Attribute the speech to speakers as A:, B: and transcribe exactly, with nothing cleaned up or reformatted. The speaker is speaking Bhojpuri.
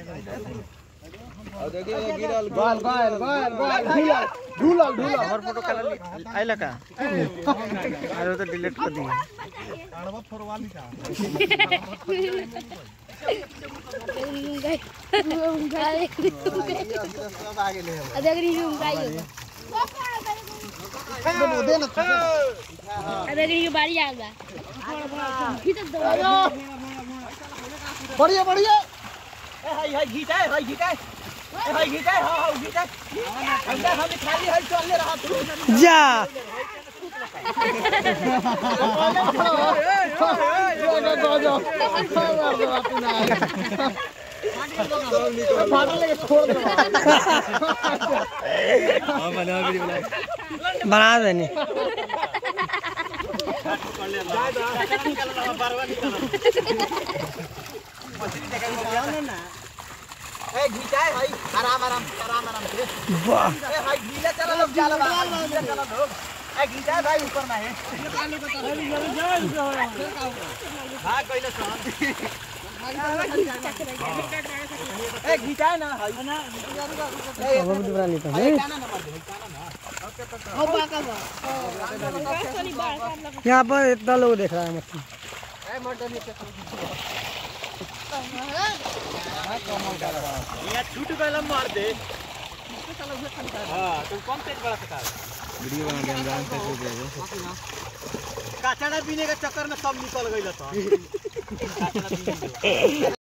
A: और देखिए गिरल गोल गोल गोल गोल ढूलल ढूलल ढूलल
B: और फोटो कल आइला का अरे तो डिलीट कर दिए
A: काढ़वा फोरवाली का सब आगे ले
C: अरे अगर ये उंगाई
A: दे ना
C: अरे अगर ये बारी आ गया खींच दो
A: बढ़िया बढ़िया
B: ए हाय हाय घीचा है हाय घीचा है ए हाय घीचा है हां हां घीचा अंदर हम खाली है चल ले रहा तू जा बना देने ए घीचा है भाई आराम आराम आराम आराम से वाह ए भाई घीचा चला लोग जाला घीचा चला लोग ए घीचा है भाई ऊपर में है हां कइले सन ए घीचा है ना भाई ना ए वो भी बना लेता है काना ना मार दे काना ना ओ बाका बा यहां पर इतना लोग देख रहा है मछली ए मर्डर नीचे ये छूट गइल मार दे हां तुम कम तेज बड़ा सका वीडियो बना दे हम से दे दे काचड़ा पीने के चक्कर में सब निकल गइल त काचड़ा पीने